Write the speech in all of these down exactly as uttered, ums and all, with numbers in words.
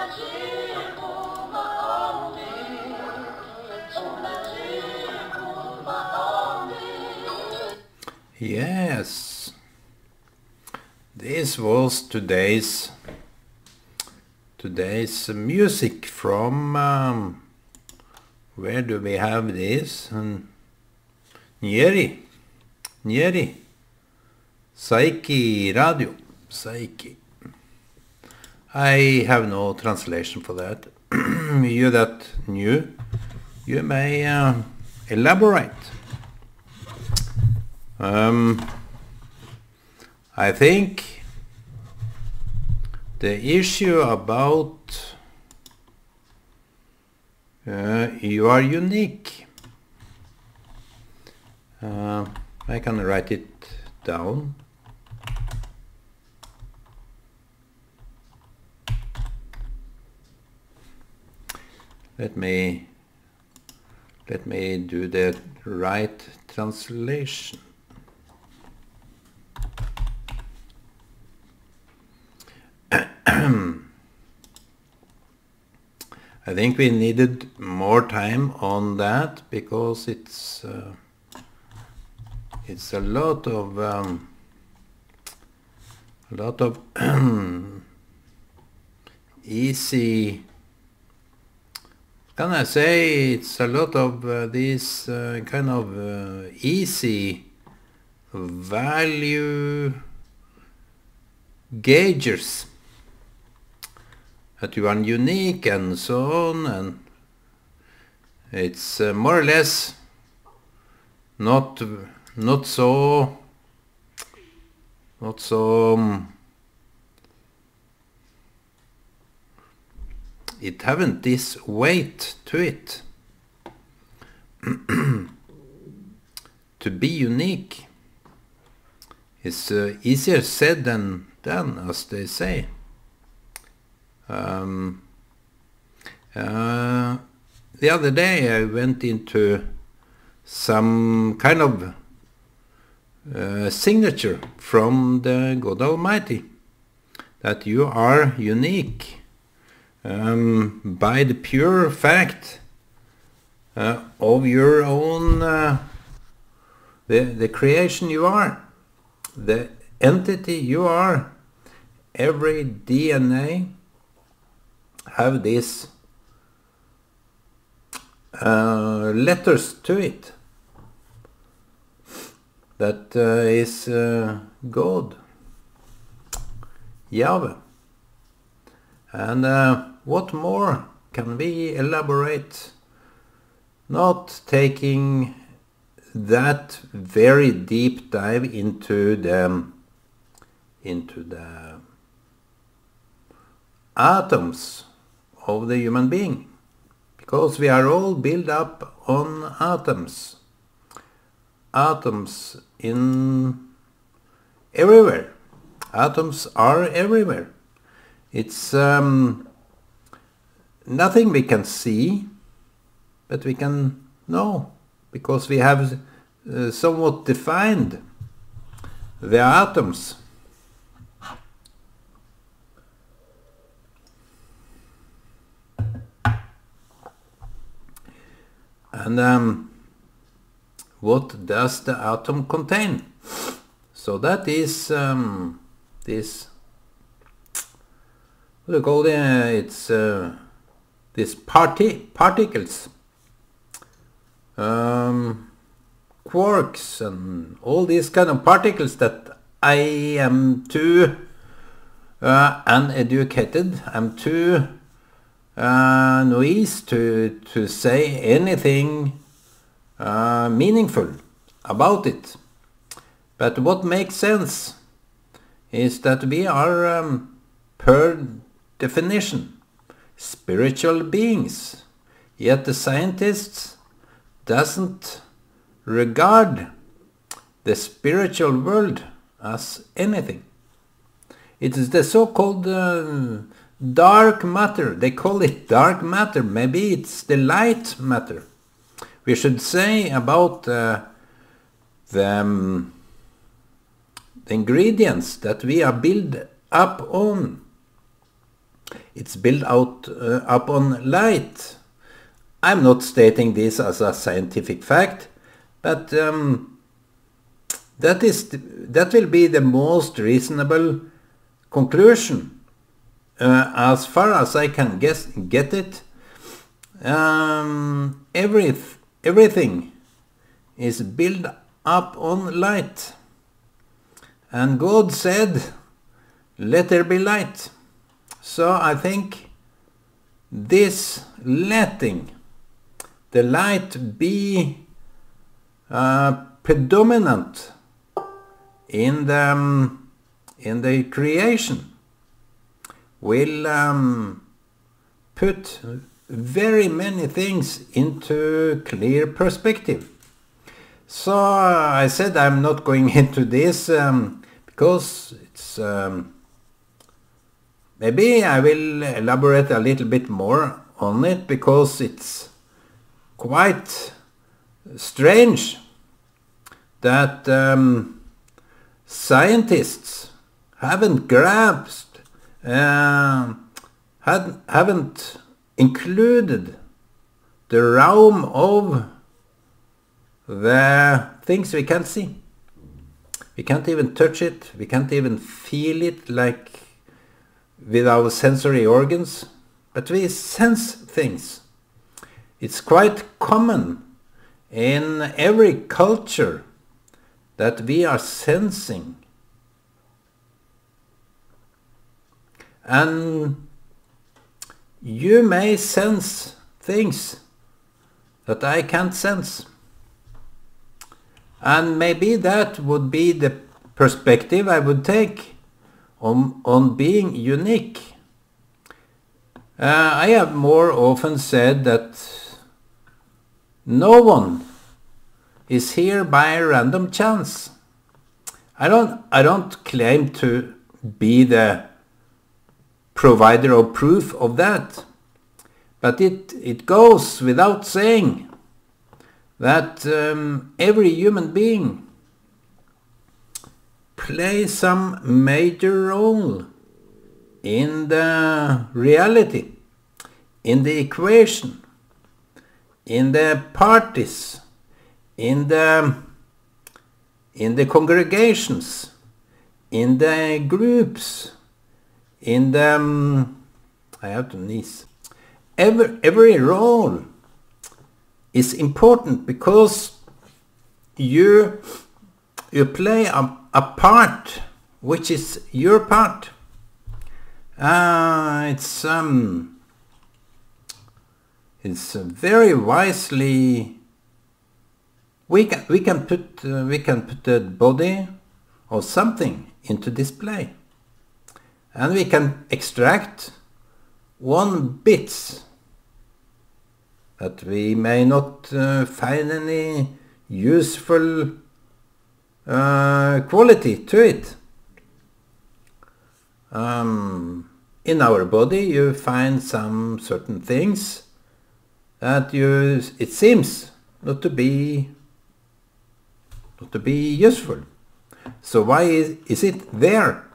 Yes, this was today's today's music from um, where do we have this? Um, Nyeri, Nyeri, Saiki Radio, Saiki. I have no translation for that. You that knew, you may uh, elaborate. Um, I think the issue about uh, you are unique. Uh, I can write it down. Let me let me do the right translation. I think we needed more time on that because it's uh, it's a lot of um, a lot of easy. Can I say it's a lot of uh, these uh, kind of uh, easy value gauges? That you are unique and so on, and it's uh, more or less not not so not so um, it haven't this weight to it. To be unique is uh, easier said than done, as they say. Um, uh, the other day I went into some kind of uh, signature from the God Almighty that you are unique um, by the pure fact uh, of your own uh, the, the creation you are, the entity you are. Every D N A have these uh, letters to it that uh, is uh, God, Yahweh. And uh, what more can we elaborate, not taking that very deep dive into the into the atoms of the human being, because we are all built up on atoms. Atoms in everywhere. Atoms are everywhere. It's um, nothing we can see, but we can know, because we have uh, somewhat defined the atoms. And um, what does the atom contain? So that is um, this, what do you call it? It's uh, these parti particles, um, quarks, and all these kind of particles that I am too uh, uneducated, I'm too Uh, noise to to say anything uh, meaningful about it. But what makes sense is that we are um, per definition spiritual beings, yet the scientists doesn't regard the spiritual world as anything. It is the so-called uh, dark matter. They call it dark matter. Maybe it's the light matter. We should say about uh, the, um, the ingredients that we are built up on. it's built out uh, upon light. I'm not stating this as a scientific fact, but um, that is the, that will be the most reasonable conclusion uh, as far as I can guess get it. Um, every everything is built up on light, and God said, "Let there be light." So I think this letting the light be uh, predominant in the um, in the creation will um, put very many things into clear perspective. So uh, I said I'm not going into this um, because it's um, maybe I will elaborate a little bit more on it, because it's quite strange that um, scientists haven't grasped, uh, had, haven't included the realm of the things we can't see. We can't even touch it, we can't even feel it like with our sensory organs, but we sense things. It's quite common in every culture that we are sensing. And you may sense things that I can't sense. And maybe that would be the perspective I would take on, on being unique. Uh, I have more often said that no one is here by random chance. I don't, I don't claim to be the provider of proof of that, but it, it goes without saying that um, every human being plays some major role in the reality, in the equation, in the parties, in the in the congregations, in the groups, in the um, I have to sneeze. Every every role is important, because you you play a, a part which is your part. Uh, it's um it's very wisely we can we can put uh, we can put the body or something into display, and we can extract one bit that we may not uh, find any useful uh, quality to it. Um, in our body you find some certain things that you, it seems not to be not to be useful. So why is, is it there?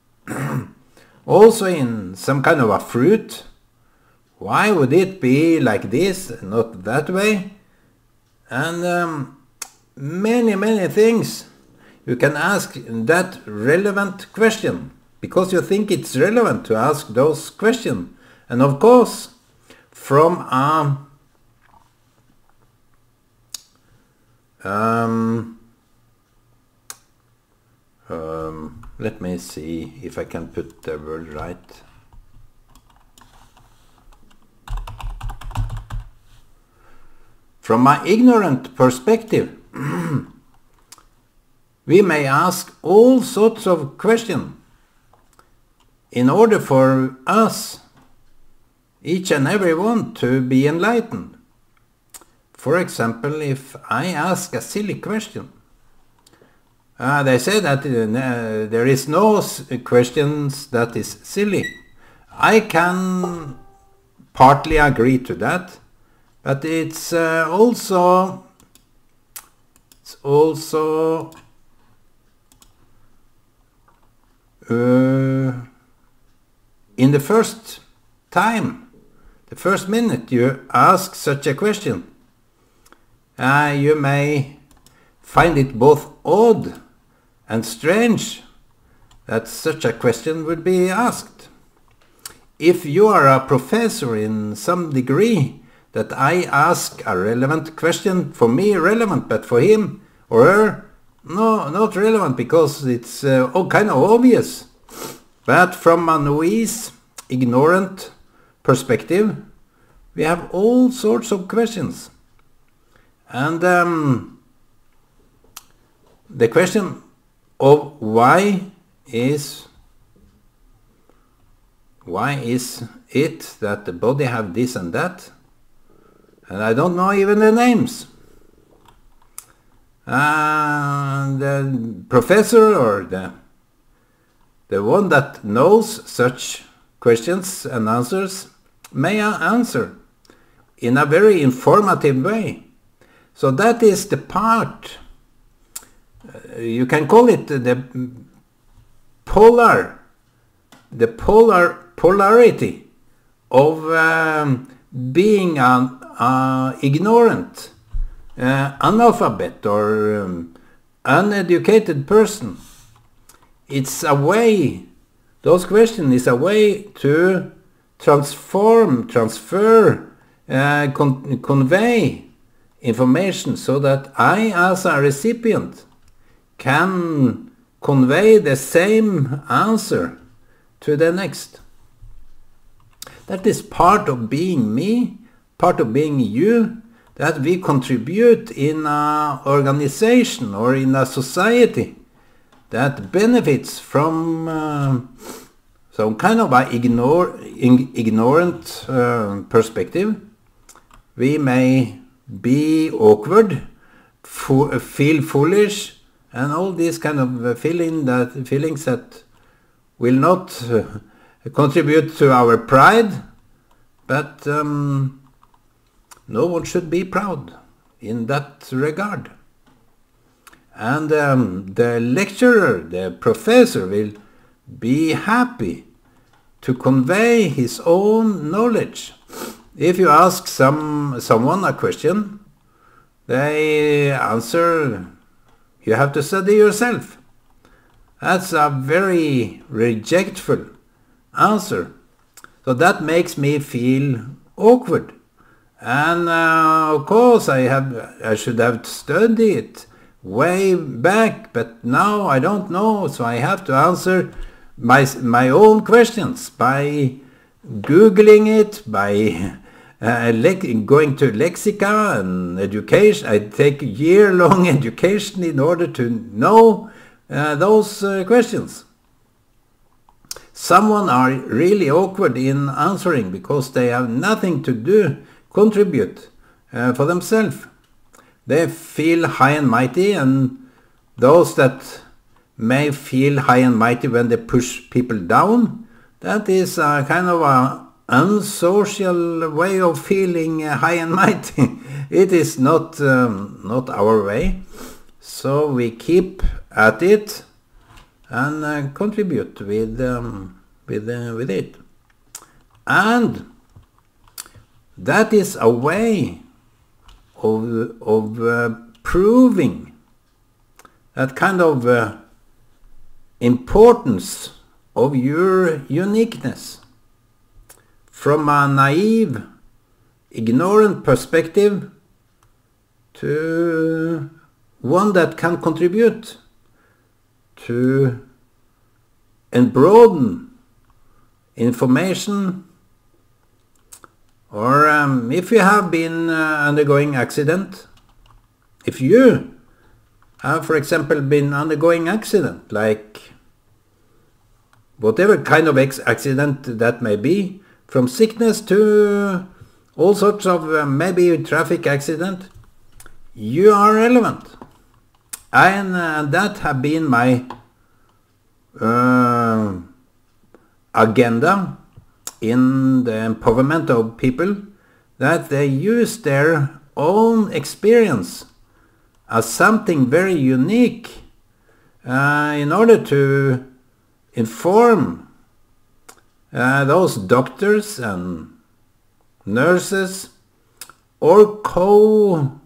Also in some kind of a fruit, why would it be like this and not that way? And um, many many things you can ask that relevant question, because you think it's relevant to ask those questions. And of course, from a um, um, let me see if I can put the word right. From my ignorant perspective, we may ask all sorts of questions in order for us, each and every one, to be enlightened. For example, if I ask a silly question, uh, they say that uh, there is no questions that is silly. I can partly agree to that, but it's uh, also it's also uh, in the first time, the first minute you ask such a question, uh, you may find it both odd and strange that such a question would be asked. If you are a professor in some degree, that I ask a relevant question, for me relevant, but for him or her, no, not relevant, because it's uh, oh, kind of obvious. But from a novice, ignorant perspective, we have all sorts of questions. And um, the question of why is why is it that the body have this and that, and I don't know even the names. And the professor or the the one that knows such questions and answers may answer in a very informative way. So that is the part, uh, you can call it the polar, the polar polarity of um, being an uh, ignorant, uh, analphabet or um, uneducated person. It's a way, those questions is a way to transform, transfer, uh, con convey information so that I as a recipient can convey the same answer to the next. That is part of being me, part of being you, that we contribute in an organization or in a society that benefits from uh, some kind of a ignore, ignorant uh, perspective. We may be awkward, fo feel foolish, and all these kind of feeling that, feelings that will not uh, contribute to our pride, but um, no one should be proud in that regard. And um, the lecturer, the professor, will be happy to convey his own knowledge. If you ask some someone a question, they answer, you have to study yourself. That's a very rejectful answer. So that makes me feel awkward. And uh, of course I have I should have studied way back, but now I don't know, so I have to answer my my own questions by Googling it, by uh, going to Lexica and education. I take year-long education in order to know uh, those uh, questions. Someone are really awkward in answering because they have nothing to do, contribute uh, for themselves. They feel high and mighty, and those that may feel high and mighty when they push people down, that is a kind of a unsocial way of feeling uh, high and mighty. It is not um, not our way. So we keep at it and uh, contribute with um, with uh, with it, and that is a way of of uh, proving that kind of uh, importance of your uniqueness from a naive, ignorant perspective to one that can contribute to and broaden information. Or um, if you have been uh, undergoing accident, if you have, for example, been undergoing accident, like whatever kind of ex accident that may be, from sickness to all sorts of uh, maybe traffic accident, you are relevant. And uh, that have been my uh, agenda in the empowerment of people, that they use their own experience as something very unique uh, in order to inform uh, those doctors and nurses or co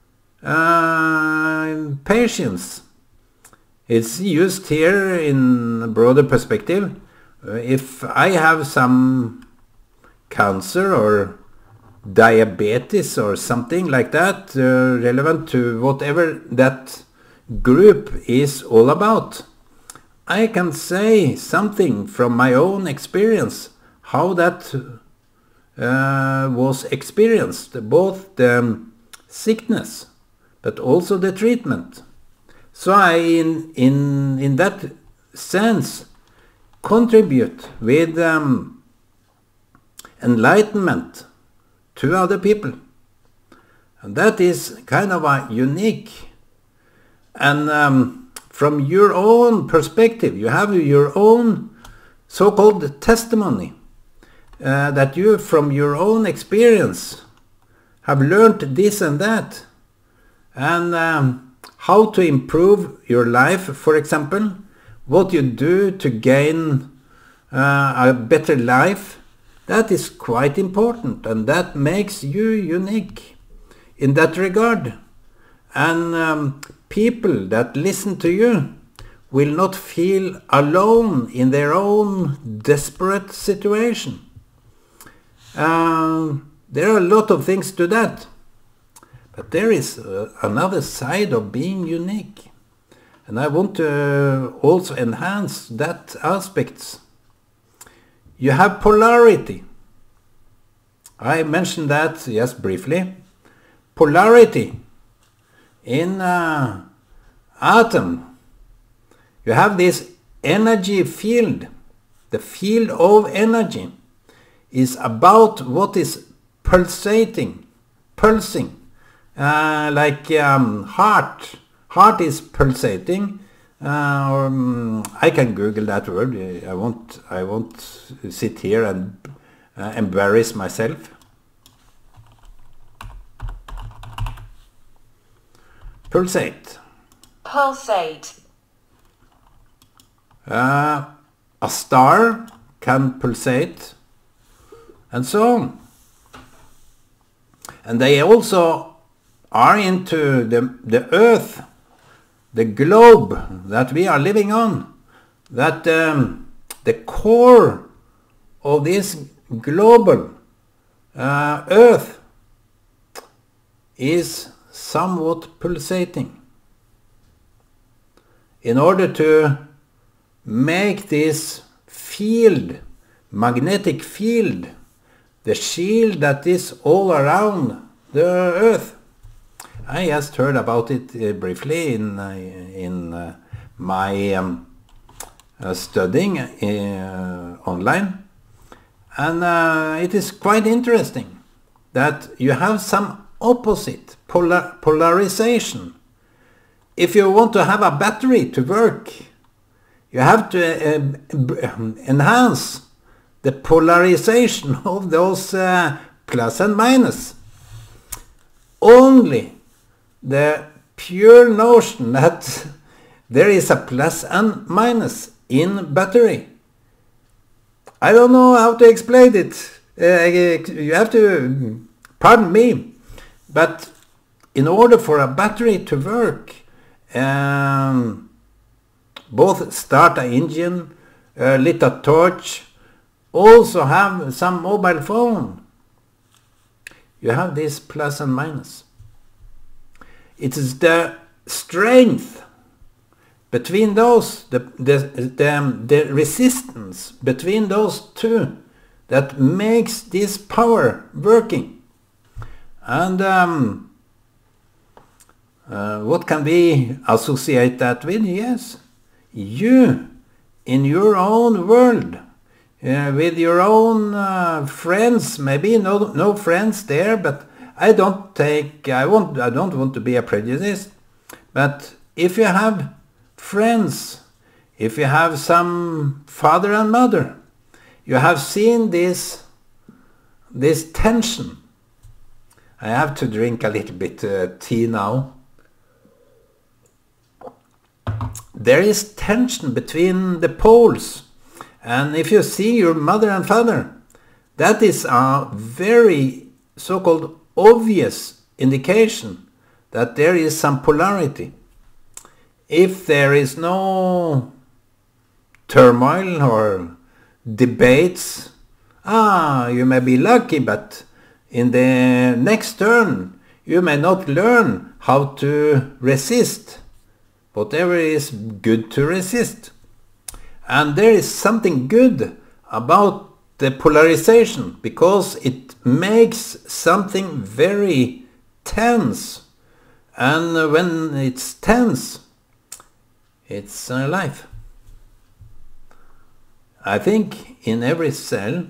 uh, patients. It's used here in a broader perspective. Uh, if I have some cancer or diabetes or something like that, uh, relevant to whatever that group is all about, I can say something from my own experience, how that uh, was experienced, both the sickness but also the treatment. So I, in, in, in that sense, contribute with um, enlightenment to other people. And that is kind of a unique. And um, from your own perspective, you have your own so-called testimony, uh, that you from your own experience have learned this and that, and um, how to improve your life, for example, what you do to gain uh, a better life. That is quite important, and that makes you unique in that regard. And um, people that listen to you will not feel alone in their own desperate situation. Um, there are a lot of things to that, but there is uh, another side of being unique, and I want to also enhance that aspect. You have polarity. I mentioned that just briefly. Polarity in uh, atom. You have this energy field. The field of energy is about what is pulsating, pulsing, uh, like um, heart. Heart is pulsating. Uh, or, um, I can Google that word. I won't. I won't sit here and uh, embarrass myself. Pulsate. Pulsate. Uh, a star can pulsate, and so on. And they also are into the the Earth, the globe that we are living on, that um, the core of this global uh, Earth is somewhat pulsating. In order to make this field, magnetic field, the shield that is all around the Earth. I just heard about it uh, briefly in uh, in uh, my um, uh, studying uh, online, and uh, it is quite interesting that you have some opposite polar polarization. If you want to have a battery to work, you have to uh, enhance the polarization of those uh, plus and minus. Only the pure notion that there is a plus and minus in battery. I don't know how to explain it. Uh, you have to pardon me, but in order for a battery to work, um, both start an engine, uh, lit a torch, also have some mobile phone. You have this plus and minus. It is the strength between those, the, the, the, the resistance between those two that makes this power working. And um, uh, what can we associate that with? Yes, you in your own world, uh, with your own uh, friends, maybe no no friends there, but I don't take, I won't, I don't want to be a prejudiced, but if you have friends, if you have some father and mother, you have seen this, this tension. I have to drink a little bit uh, tea now. There is tension between the poles, And if you see your mother and father, that is a very so-called obvious indication that there is some polarity. If there is no turmoil or debates, ah, you may be lucky, but in the next turn you may not learn how to resist whatever is good to resist. And there is something good about the polarization, because it makes something very tense. And when it's tense, it's uh, life. I think in every cell,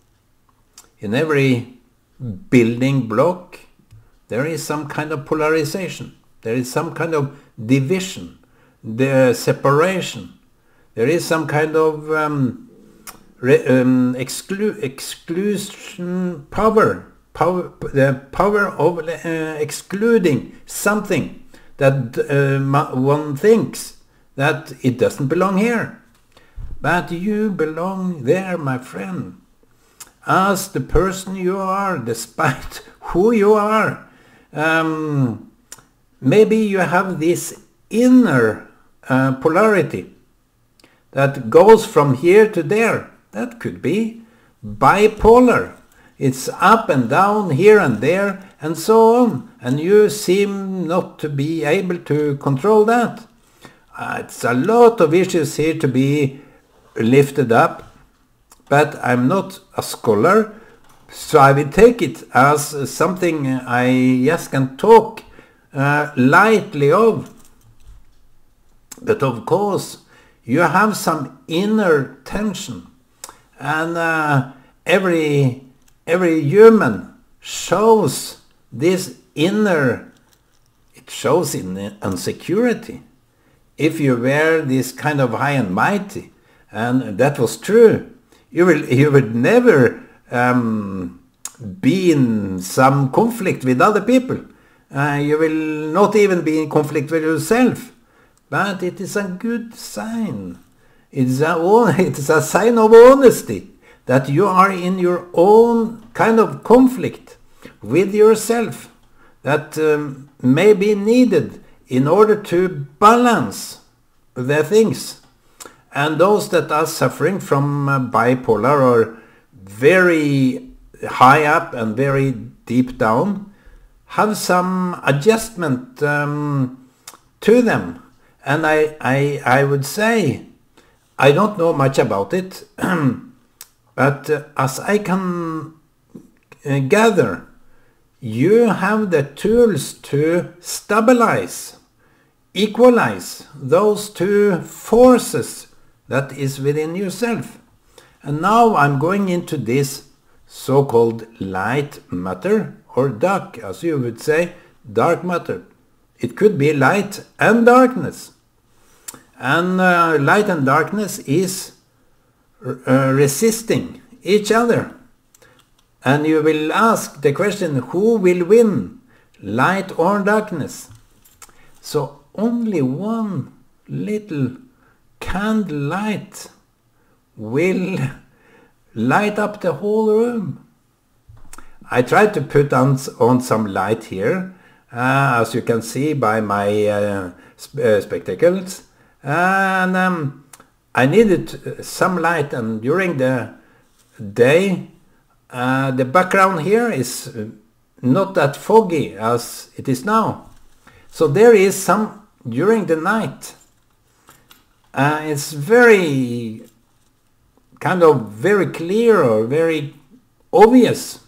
in every building block, there is some kind of polarization. There is some kind of division, the separation. There is some kind of um, re, um, exclu exclusion power, power, the power of uh, excluding something that uh, one thinks that it doesn't belong here. But you belong there, my friend, as the person you are, despite who you are. Um, maybe you have this inner uh, polarity that goes from here to there. That could be bipolar. It's up and down, here and there, and so on. And you seem not to be able to control that. Uh, it's a lot of issues here to be lifted up, but I'm not a scholar, so I will take it as something I just can talk uh, lightly of. But of course, you have some inner tension, and uh, every every human shows this inner, it shows in insecurity. If you were this kind of high and mighty, and that was true, you will you would never um, be in some conflict with other people. Uh, you will not even be in conflict with yourself. But it is a good sign. It's a, it's a sign of honesty that you are in your own kind of conflict with yourself that um, may be needed in order to balance the things. And those that are suffering from uh, bipolar or very high up and very deep down have some adjustment um, to them. And I, I, I would say, I don't know much about it, but uh, as I can uh, gather, you have the tools to stabilize, equalize those two forces that is within yourself. And now I'm going into this so-called light matter, or dark, as you would say, dark matter. It could be light and darkness. And uh, light and darkness is uh, resisting each other. And you will ask the question, who will win, light or darkness? So only one little candlelight will light up the whole room. I tried to put on, on some light here, uh, as you can see by my uh, sp uh, spectacles. And um, I needed some light, and during the day uh, the background here is not that foggy as it is now. So there is some during the night. Uh, it's very kind of very clear or very obvious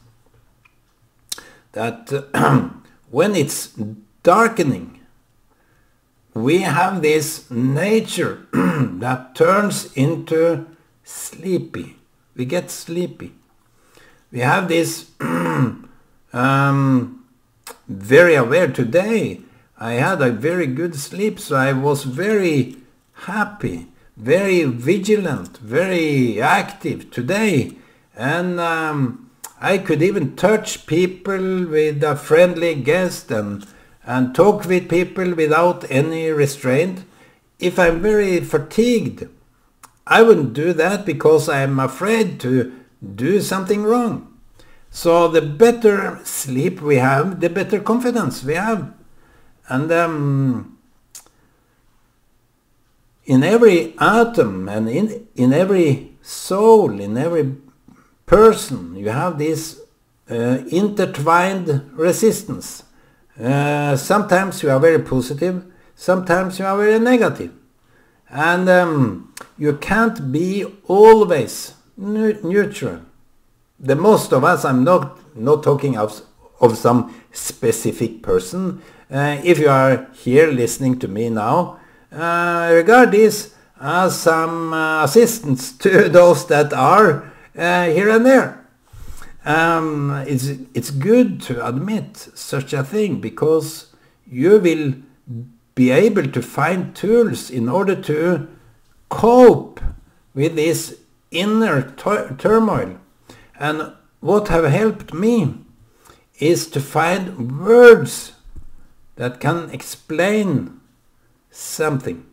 that uh, when it's darkening, we have this nature that turns into sleepy. We get sleepy. We have this um, very aware. Today I had a very good sleep, so I was very happy, very vigilant, very active today. And um, I could even touch people with a friendly guest and and talk with people without any restraint. If I'm very fatigued, I wouldn't do that because I'm afraid to do something wrong. So the better sleep we have, the better confidence we have. And um, in every atom and in, in every soul, in every person, you have this uh, intertwined resistance. Uh, sometimes you are very positive, sometimes you are very negative. And um, you can't be always ne- neutral. The most of us, I'm not, not talking of, of some specific person. Uh, if you are here listening to me now, uh, regard this as some uh, assistance to those that are uh, here and there. Um, it's, it's good to admit such a thing because you will be able to find tools in order to cope with this inner tur- turmoil. And what have helped me is to find words that can explain something.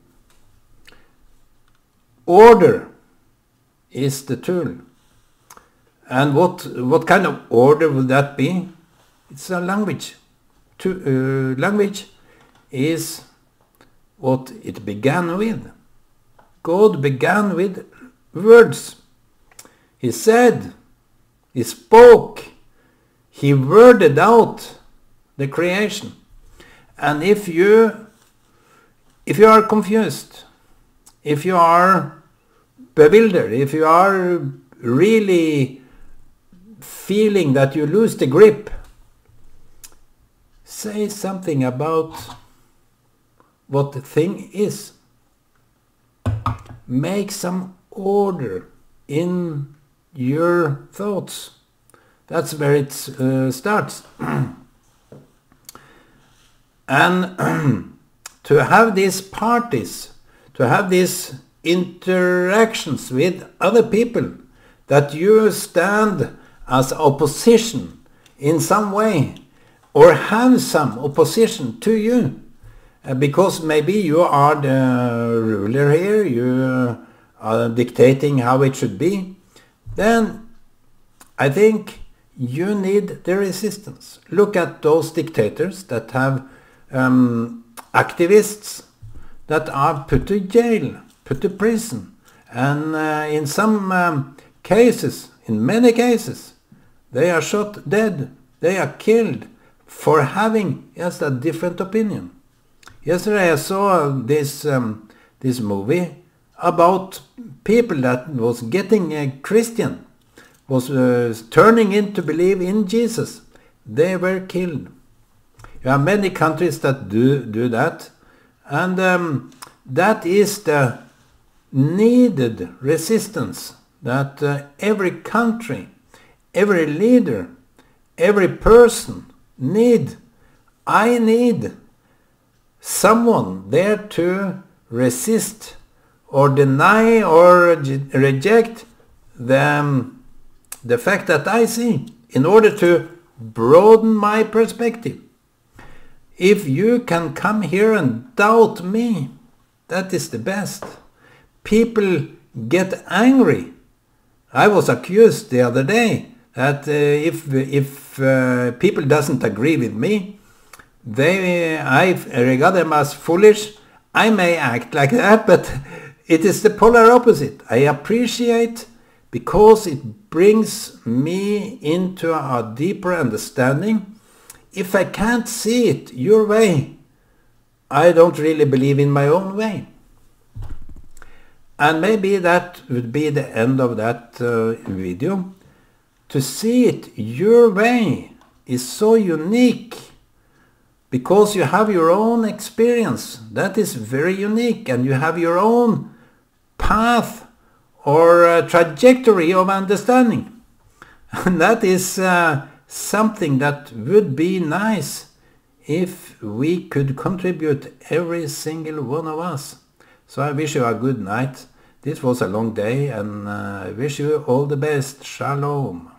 Order is the tool. And what, what kind of order will that be? It's a language. To, uh, language is what it began with. God began with words. He said, he spoke, he worded out the creation. And if you, if you are confused, if you are bewildered, if you are really feeling that you lose the grip, say something about what the thing is. Make some order in your thoughts. That's where it uh, starts. And to have these parties, to have these interactions with other people, that you stand as opposition in some way, or have some opposition to you, uh, because maybe you are the ruler here, you are dictating how it should be, then I think you need the resistance. Look at those dictators that have um, activists that are put to jail, put to prison, and uh, in some um, cases, in many cases, they are shot dead, they are killed for having just a different opinion. Yesterday I saw this um, this movie about people that was getting a Christian, was uh, turning in to believe in Jesus. They were killed. There are many countries that do, do that. And um, that is the needed resistance that uh, every country, every leader, every person need. I need someone there to resist or deny or reject the, um, the fact that I see, in order to broaden my perspective. If you can come here and doubt me, that is the best. People get angry. I was accused the other day that uh, if if uh, people doesn't agree with me, they I regard them as foolish. I may act like that, but it is the polar opposite. I appreciate because it brings me into a deeper understanding. If I can't see it your way, I don't really believe in my own way. And maybe that would be the end of that uh, video. To see it your way is so unique because you have your own experience. That is very unique, and you have your own path or uh, trajectory of understanding. And that is uh, something that would be nice if we could contribute, every single one of us. So I wish you a good night. This was a long day, and uh, I wish you all the best. Shalom.